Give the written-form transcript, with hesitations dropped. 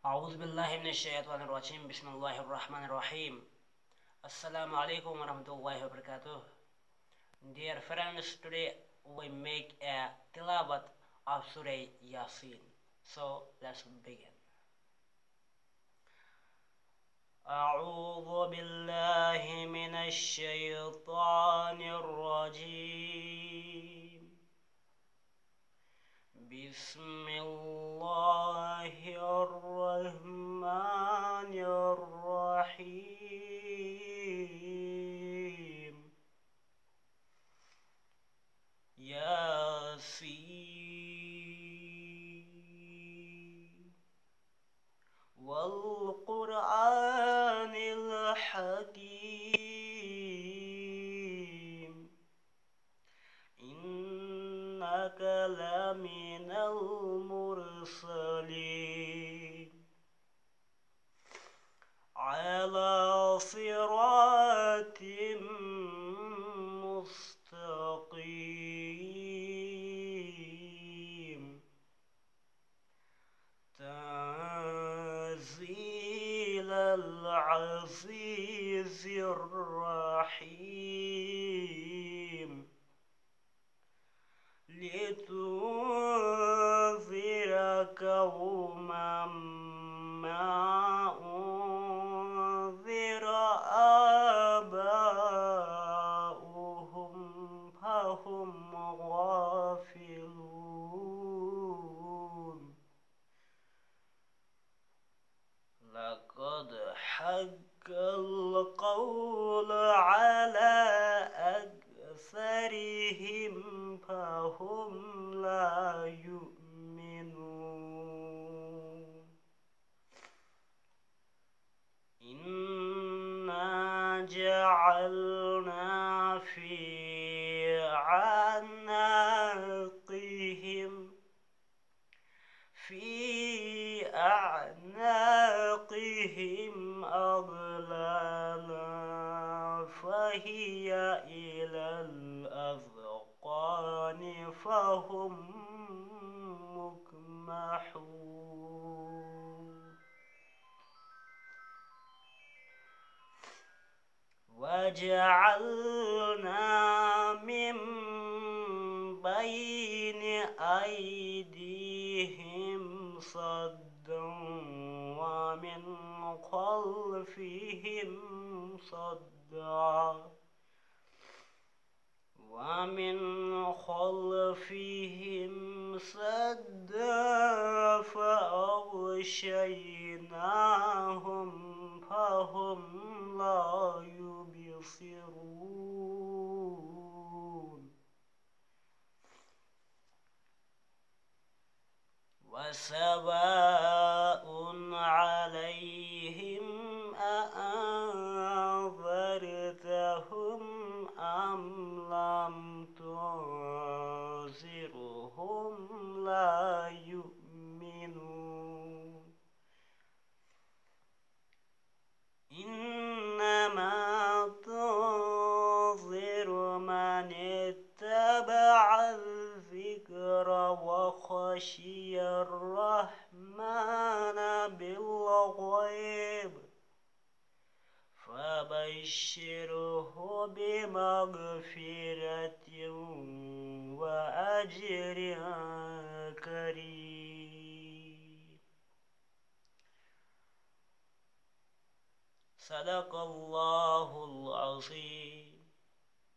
أعوذ بالله من الشيطان الرجيم بسم الله الرحمن الرحيم Assalamu alaikum wa rahmatullahi wa barakatuh. Dear friends, today we make a Tilawat of Sura Yaseen. So let's begin. أعوذ بالله من الشيطان الرجيم بسم الله الرحمن الرحيم ياسين والقرآن الحكيم إنك لمن المرسلين على صراط مستقيم تنزيل العزيز الرحيم لتنذر قوما ما أنذر آباؤهم فهم غافلون لقد حق القول على أكثرهم فهم لا يؤمنون إنا جعلنا في أعناقهم أغلالا فهي إلى الأذقان فهم مقمحون وجعلنا من بين أيديهم صدا ومن خلفهم صدا فأغشيناهم فهم لا يبصرون وسواء عليهم أأنذرتهم أم لم تنذرهم لا يؤمنون إنما تنذر من اتبع الذكر وخشي الرحمن بالغيب فبشره بمغفرة وأجر كريم. صدق الله العظيم.